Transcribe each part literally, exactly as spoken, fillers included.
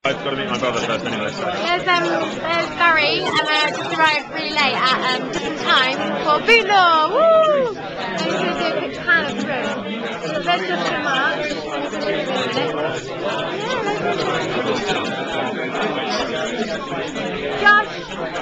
I've got to meet my brother first anyway, so. There's, um, there's Barry, and I just arrived really late at um, just in time for Boot Law! Woo! I'm just going to do a quick pan of the room. So there's just so much. Josh!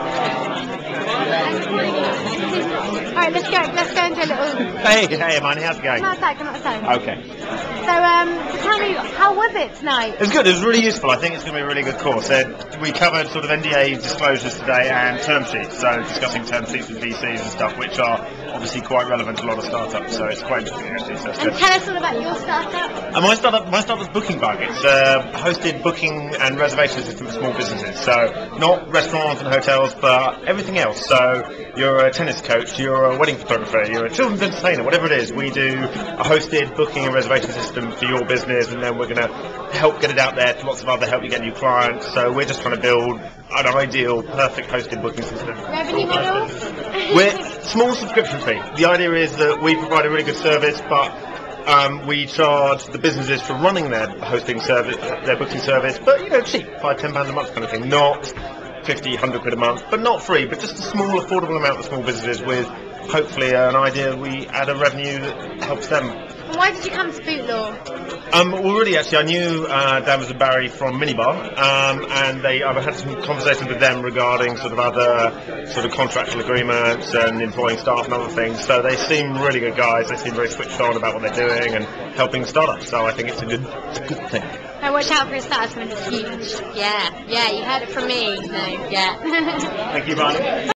I'm calling you. Alright, let's go, let's go into a little... Hey, hey, Imani, how's it going? Come outside, come outside. Okay. So, um, tell me, how was it tonight? It was good, it was really useful. I think it's going to be a really good course. Uh, we covered sort of N D A disclosures today and term sheets, so discussing term sheets with V Cs and stuff, which are obviously quite relevant to a lot of startups, so it's quite interesting actually. So it's And good. tell us all about your startup. And my startup, my startup's Booking Bug. It's a hosted booking and reservation system for small businesses. So not restaurants and hotels, but everything else. So you're a tennis coach, you're a wedding photographer, you're a children's entertainer, whatever it is. We do a hosted booking and reservation system for your business, and then we're going to help get it out there to lots of other help you get new clients. So we're just trying to build an ideal, perfect hosted booking system. Revenue model? We're small subscription fee. The idea is that we provide a really good service, but um, we charge the businesses for running their hosting service, their booking service, but you know, cheap, five, ten pounds a month kind of thing. Not fifty, hundred quid a month, but not free, but just a small, affordable amount for small businesses with hopefully an idea we add a revenue that helps them. And why did you come to Boot Law? Um, well, really, actually, I knew uh, Danvers and Barry from Minibar, um, and they, I've had some conversations with them regarding sort of other sort of contractual agreements and employing staff and other things. So they seem really good guys. They seem very switched on about what they're doing and helping startups. So I think it's a good, it's a good thing. Now watch out for a startup when it's huge. Yeah, yeah, you heard it from me. So yeah. Thank you, Barney.